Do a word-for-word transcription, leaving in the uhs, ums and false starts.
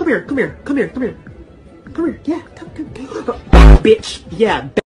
here, come here, come here, come here. Come here, yeah, come, come, come, come. Bitch, yeah.